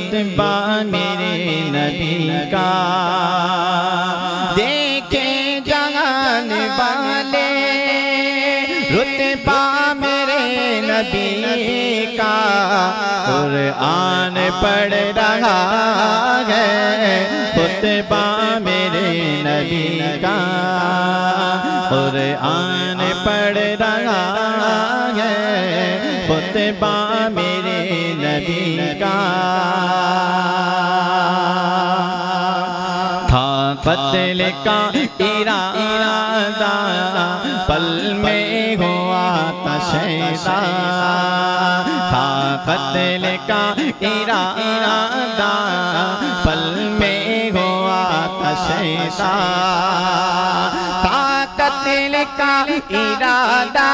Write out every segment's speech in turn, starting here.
रुतबा मेरे नबी का, देखे जहान वाले रुतबा मेरे नबी का। कुरान पढ़ रहा है रुतबा मेरे नबी का, कुरान पढ़ रहा है रुतबा मेरे नबी का। था कत्ल का इरादा पल में हुआ तशैदा, था कत्ल का इरादा पल में हुआ तशैदा, था कत्ल का इरादा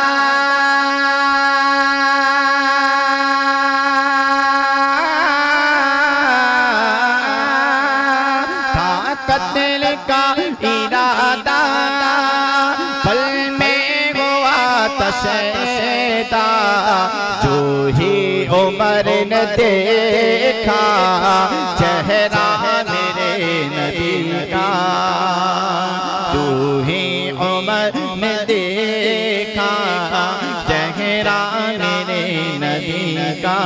कत्ल का इरादा पल में हुआ तशैदा। जो ही उमर ने देखा चेहरा मेरे नबी का, जो ही उमर ने देखा चेहरा मेरे नबी का।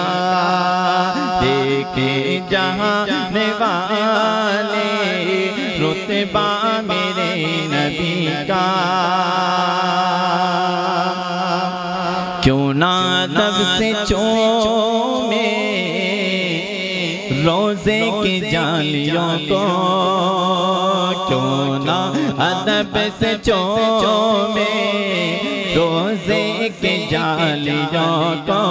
देखे जहान वाले रुतबा मेरे नबी का। क्यों ना अदब से चूमे रोज़े की जालियों को, क्यों ना अदब से चूमे रोज़े की जालियों को,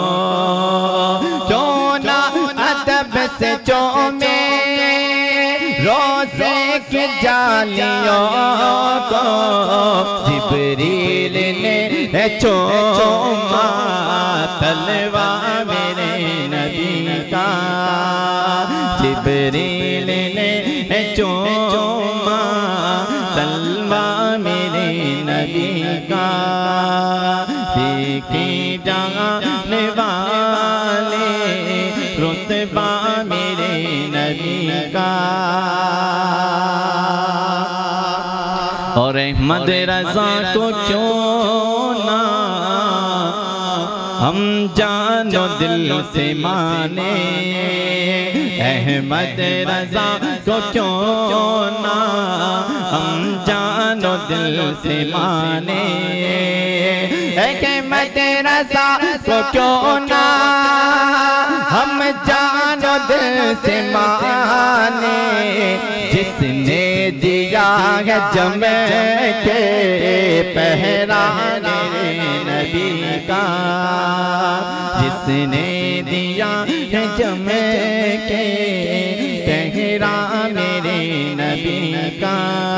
क्यों ना अदब से चूमे रोज़े की जालियों को। जिब्रील ने चूमा तलवा मेरे नबी का, जिब्रील ने चूमा तलवा मेरे नबी का। देखे जान वाले रुतबा मेरे नबी का। और अहमद रज़ा को क्यों ना हम जानो दिल से माने, अहमद रज़ा को क्यों ना हम जानो दिल से माने, अहमद रज़ा को क्यों ना हम जानो दिल से माने। जिसने दिया है जम के पहरा मेरे नबी का, जिसने दिया है जम के पहरा मेरे नबी का।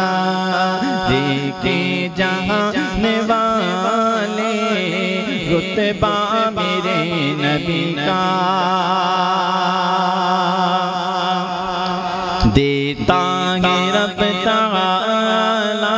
देखे जहान वाले रुतबा मेरे नबी का। देता है रब ताला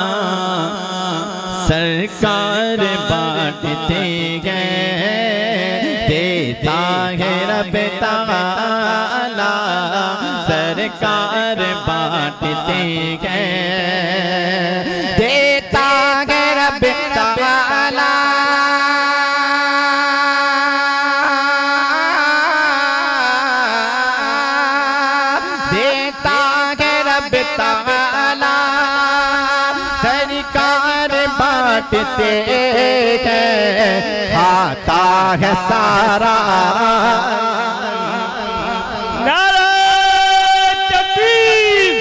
सरकार बांटते गए, देता है रब ताला सरकार बांटते गए, देता है रब ताला सरकार बांटते हैं, खाता है सारा। नारा तकबीर,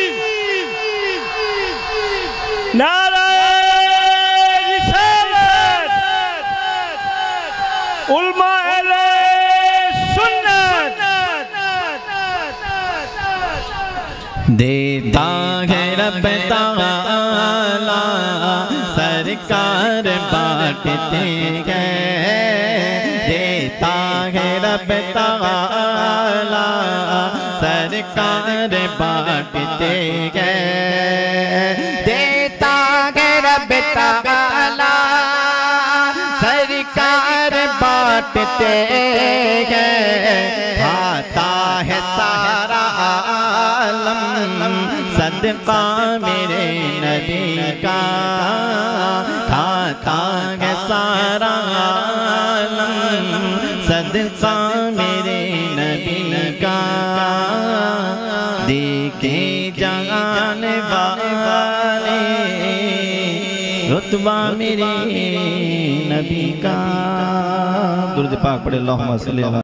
नारा रिसालत, उलमा अहले सुन्नत। देता है रब ताला सरकार बांटते हैं, देता है रब ताला सरकार बांटते हैं, देता है रब ताला सरकार बांटते हैं, खाता है सारा आलम सदका मेरे नबी का, खाता है सारा आलम सदका मेरे नबी का। देखे जान वाले रुतबा मेरे नबी का। दुरूद पाक पढ़े अल्लाहुम्मा सल्ली अला